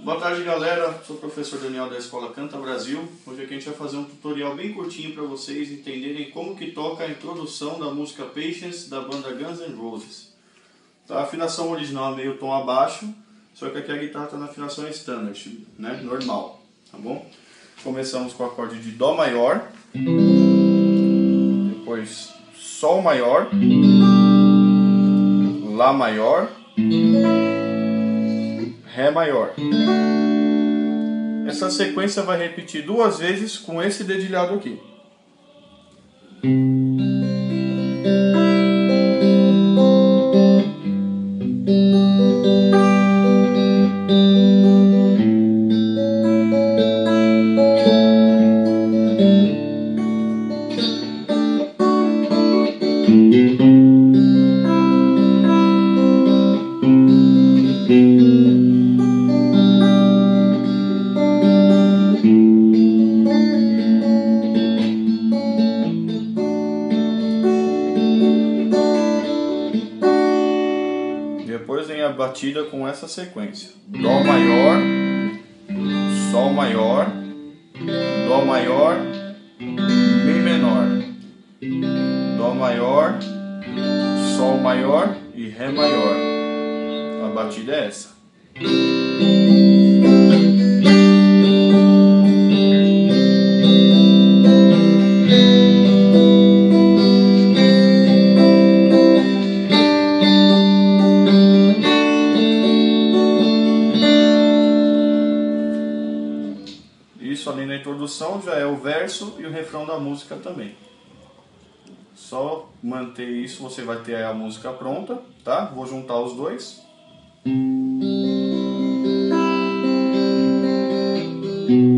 Boa tarde, galera, sou o professor Daniel da Escola Canta Brasil. Hoje aqui a gente vai fazer um tutorial bem curtinho para vocês entenderem como que toca a introdução da música Patience da banda Guns N' Roses. Tá? A afinação original é meio tom abaixo, só que aqui a guitarra está na afinação standard, né? Normal, tá bom? Começamos com o acorde de Dó maior, depois Sol maior, Lá maior, Ré maior. Essa sequência vai repetir duas vezes com esse dedilhado aqui. Depois vem a batida com essa sequência: Dó maior, Sol maior, Dó maior, Mi menor, Dó maior, Sol maior e Ré maior. A batida é essa. Isso ali na introdução já é o verso e o refrão da música também. Só manter isso, você vai ter a música pronta, tá? Vou juntar os dois.